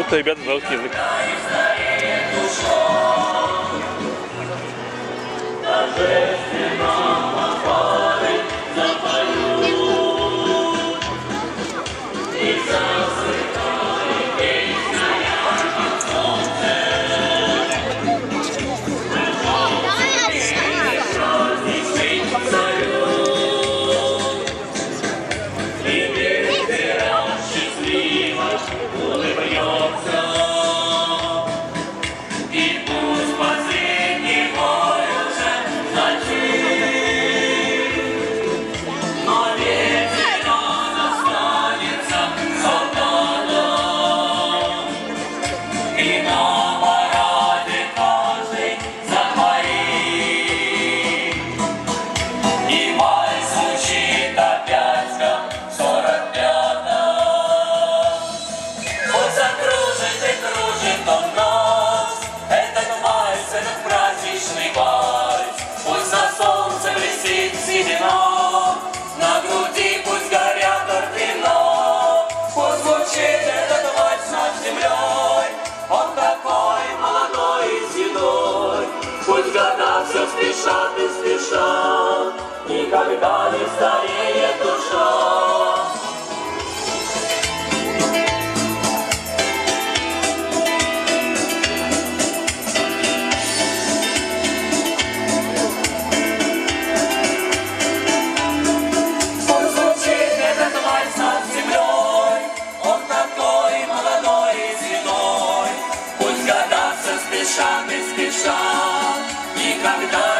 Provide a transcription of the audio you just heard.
Вот ребята знают язык. На груди пусть горят ордена, пусть звучит этот вальс над землей. Он такой молодой и седой, пусть года все спешат и спешат, никогда не стареет душа. Спешат и спешат, никогда